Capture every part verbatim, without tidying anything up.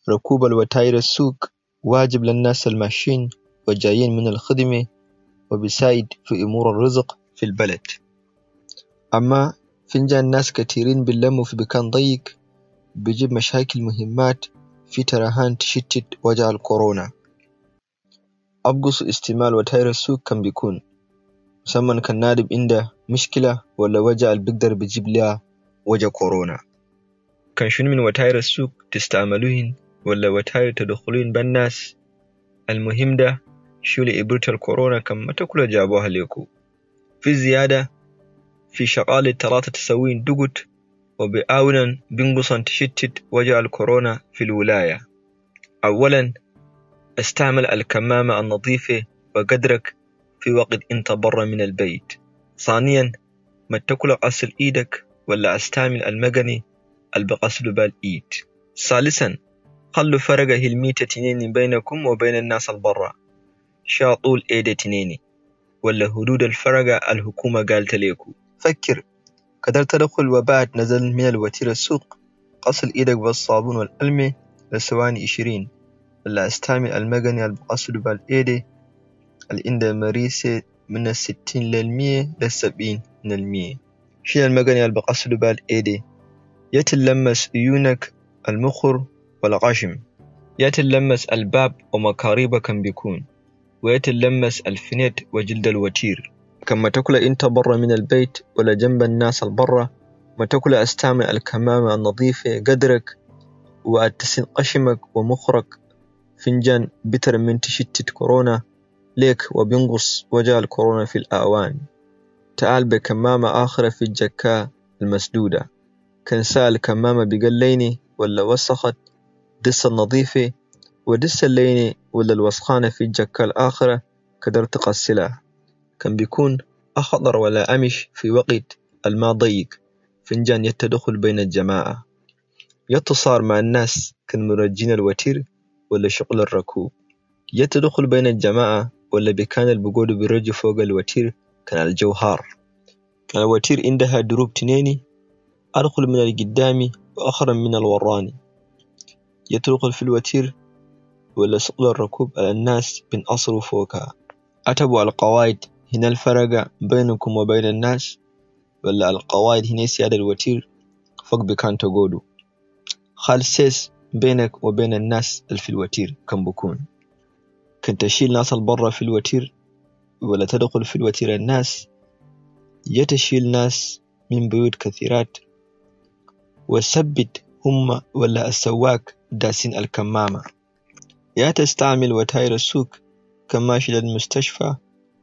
ركوب الوتائر السوق واجب للناس الماشيين وجايين من الخدمة، وبيساعد في أمور الرزق في البلد. أما فنجان ناس كثيرين بيلموا في مكان ضيق بيجيب مشاكل مهمات في ترهان تشتت وجع الكورونا. أبقص استعمال وتائر السوق كان بيكون مسمى كان نادب عنده مشكلة ولا وجع اللي بيقدر بيجيب لها وجع كورونا. كان شنو من وتائر السوق تستعملوهن ولا وتائر تدخلين بالناس؟ المهم ده شو لإبرة الكورونا كم ما تاكل جابوها ليكو. في زيادة في شغالة ثلاثة تسوين دقت وبآونا بنقصا تشتت وجع الكورونا في الولاية. أولا استعمل الكمامة النظيفة وقدرك في وقت انت برا من البيت. ثانيا ما تاكل غسل ايدك ولا استعمل المجني البغسل بالإيد. ثالثا خلوا فرقة الميتة تنين بينكم وبين الناس البرا شاطول ايدة تنين ولا حدود الفرقة الحكومة قالت ليكو. فكر قدرت تدخل وبعد نزل من الوتيرة السوق غسل ايدك بالصابون والألمة لثواني عشرين ولا استعمل المجني البغسل بالإيدة الإندى مريسة من الستين للمية للسبعين من المية. شيل المجني البغسل بالإيدة يتلمس عيونك المخر والغشم، يتلمس الباب ومكاريبه كان بيكون، ويتلمس الفنيت وجلد الوتير. كما تاكل انت برا من البيت ولا جنب الناس البرا ما تاكل استعمل الكمامة النظيفة قدرك واتسن قشمك ومخرك. فنجان بتر من تشتت كورونا ليك وبينقص وجع الكورونا في الآوان. تعال بكمامة آخرة في الجكاء المسدودة كان سال كمامة بقليني ولا وسخت دس النظيفة ودس الليني ولا الوسخانة في الجكاء الآخرة قدرت تغسلها. كان بيكون أخضر ولا أمش في وقت الماء ضيق. فنجان يتدخل بين الجماعة يتصار مع الناس كان مرجين الوتير ولا شغل الركوب. يتدخل بين الجماعة ولا بكان البقود بيرجي فوق الوتير كان الجوهار. كان الوتير عندها دروب تنيني أدخل من القدامي وأخرج من الوراني. يتدخل في الوتير ولا شغل الركوب على الناس بنقصروا فوقها. أتبوا القواعد هنا الفرق بينكم وبين الناس ولا القواعد هنا سيادة الوتير فوق بكان تقودوا. خالسيس بينك وبين الناس في الوتير كم بكون كنت تشيل ناس البرة في الوتير ولا تدخل في الوتير الناس يتشيل ناس من بيوت كثيرات وثبت هم ولا السواق داسين الكمامة. يا تستعمل وتائر السوق كماشي للمستشفى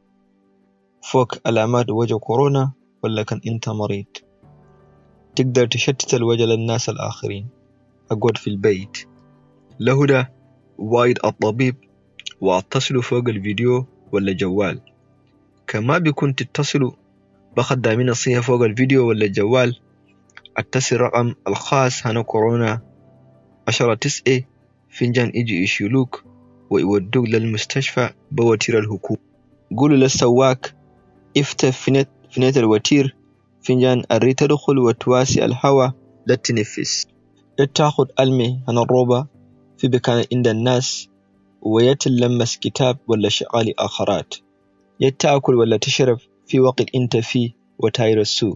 فوق علامات وجه كورونا ولا كان انت مريض تقدر تشتت الوجه للناس الآخرين. أقعد في البيت لهدى وايد الطبيب واتصلوا فوق الفيديو ولا جوال. كما بيكون تتصلوا بخدامين الصيحة فوق الفيديو ولا الجوال اتصل رقم الخاص هنا كورونا عشرة تسعة فنجان يجي يشيلوك ويودوك للمستشفى بوتير الحكومة. قولوا للسواق افتح فنت فنت الوتير فنجان أريد تدخل وتواسي الهواء لا تنفس. تاخد ألمي هنا الروبة في بكان عند الناس ويتلمس كتاب ولا شغالي آخرات. يتأكل ولا تشرب في وقت انت فيه وتائر السوق.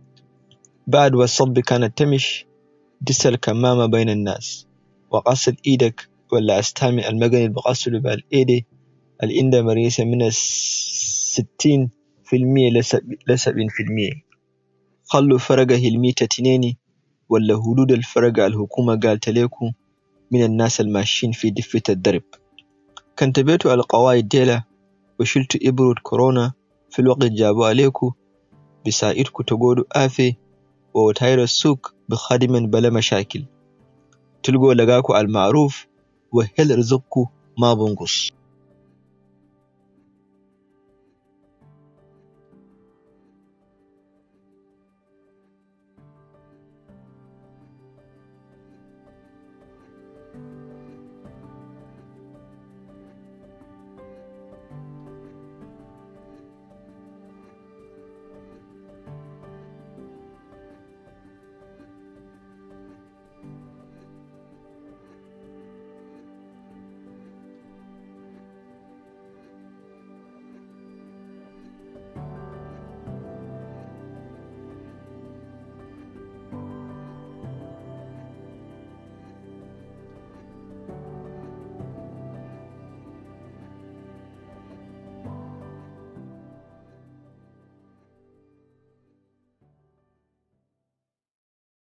بعد والصب كانت تمش دس الكمامة بين الناس وغسل ايدك ولا استعمل المجني بغسل بالإيدي الإندى مريسة من الستين في المية لسبعين في المية. خلوا فرقة الميتة تنيني ولا حدود الفرقة الحكومة قالت ليكم من الناس الماشيين في دفة الدرب. كنت بيتوا القواعد ديلا وشلتوا إبرة كورونا في الوقت جابوا عليكم بسائركم تقولوا آفي ووتائر السوق بخادما بلا مشاكل. تلقوا لقاكوا المعروف وهل رزقكم ما بنقص.